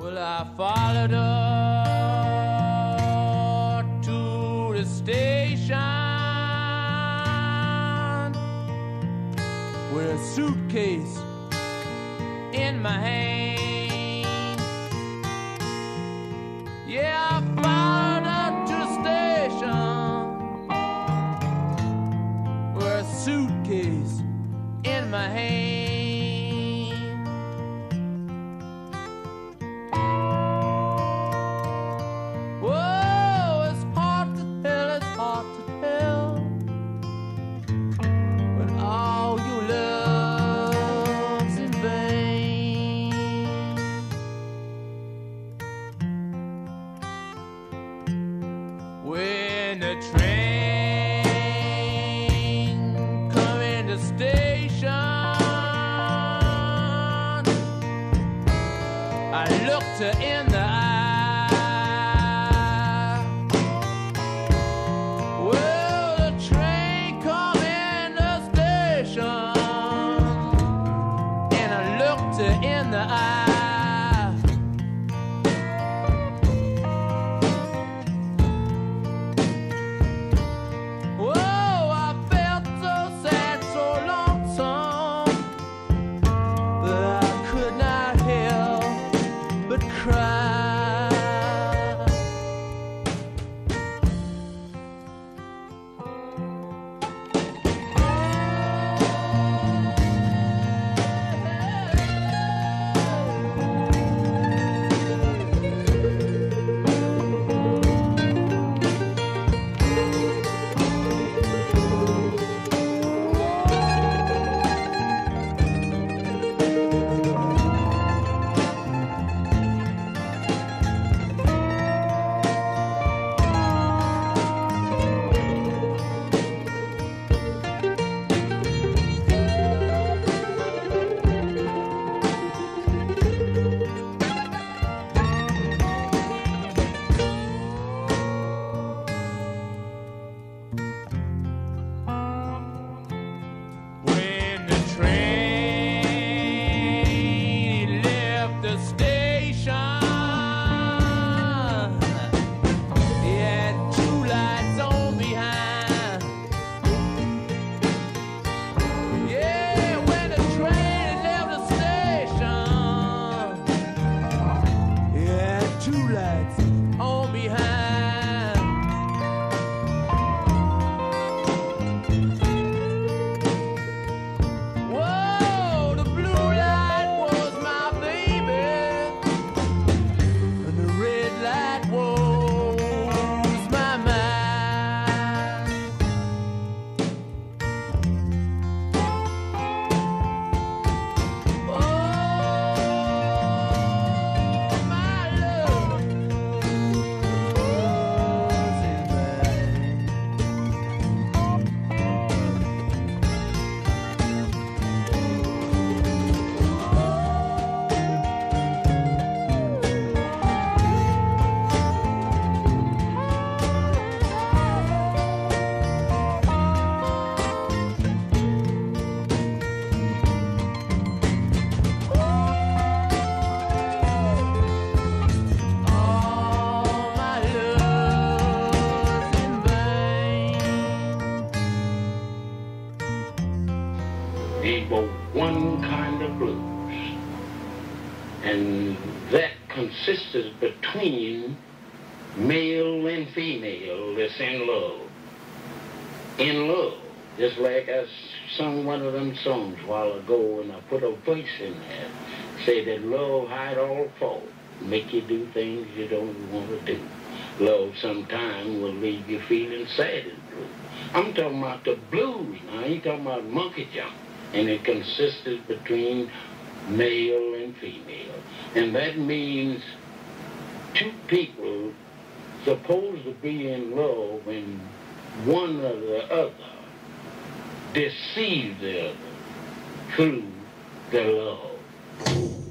Well, I followed her to the station with a suitcase in my hand. Yeah, I followed her to the station with a suitcase in my hand. When the train come in the station, I looked her in the eye. Well, the train come in the station, and I looked her in the eye. There was one kind of blues, and that consisted between male and female that's in love. In love, just like I sung one of them songs a while ago, and I put a voice in there, say that love hide all fault, make you do things you don't want to do. Love sometime will leave you feeling sad and blue. I'm talking about the blues now. I ain't talking about monkey jump. And it consisted between male and female. And that means two people supposed to be in love and one or the other deceive the other through their love.